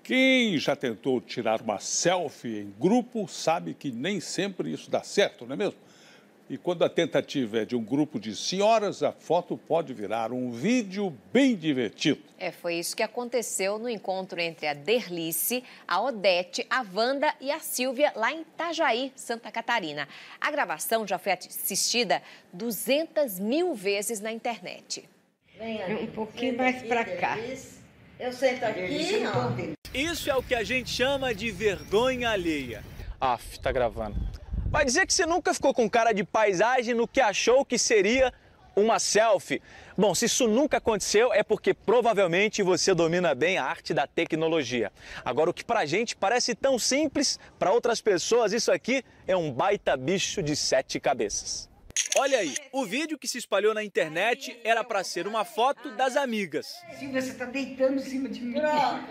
Quem já tentou tirar uma selfie em grupo sabe que nem sempre isso dá certo, não é mesmo? E quando a tentativa é de um grupo de senhoras, a foto pode virar um vídeo bem divertido. Foi isso que aconteceu no encontro entre a Derlice, a Odete, a Wanda e a Silvia, lá em Itajaí, Santa Catarina. A gravação já foi assistida 200 mil vezes na internet. Venha um pouquinho mais para cá. Eu sento aqui, ó. Isso é o que a gente chama de vergonha alheia. Aff, tá gravando. Vai dizer que você nunca ficou com cara de paisagem no que achou que seria uma selfie? Bom, se isso nunca aconteceu é porque provavelmente você domina bem a arte da tecnologia. Agora, o que pra gente parece tão simples, para outras pessoas isso aqui é um baita bicho de 7 cabeças. Olha aí, o vídeo que se espalhou na internet era para ser uma foto das amigas. Silvia, você tá deitando em cima de mim.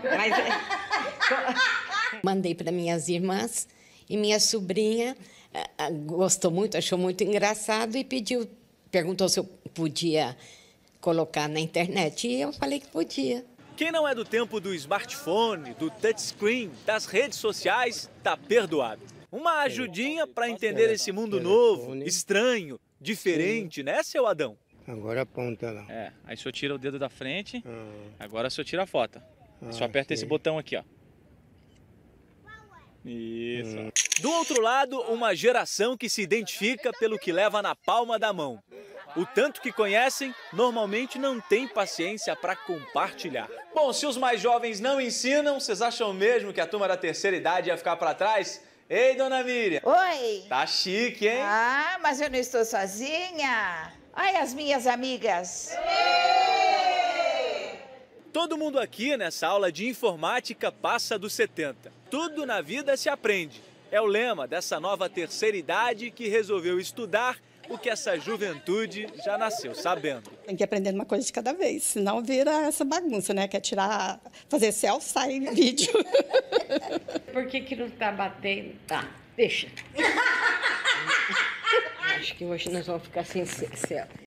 Mandei para minhas irmãs e minha sobrinha gostou muito, achou muito engraçado e perguntou se eu podia colocar na internet. E eu falei que podia. Quem não é do tempo do smartphone, do touchscreen, das redes sociais, tá perdoado. Uma ajudinha para entender esse mundo novo, estranho, diferente, né, seu Adão? Agora aponta lá. Aí o senhor tira o dedo da frente, agora o senhor tira a foto. Só aperta esse botão aqui, ó. Isso. Do outro lado, uma geração que se identifica pelo que leva na palma da mão. O tanto que conhecem, normalmente não tem paciência para compartilhar. Bom, se os mais jovens não ensinam, vocês acham mesmo que a turma da terceira idade ia ficar para trás? Ei, dona Miriam. Oi. Tá chique, hein? Ah, mas eu não estou sozinha. Ai, as minhas amigas. Todo mundo aqui nessa aula de informática passa dos 70. Tudo na vida se aprende. É o lema dessa nova terceira idade que resolveu estudar o que essa juventude já nasceu sabendo. Tem que aprender uma coisa de cada vez, senão vira essa bagunça, né? Quer tirar, fazer selfie, sai vídeo. Por que não tá batendo? Tá, deixa. Acho que hoje nós vamos ficar sem selfie.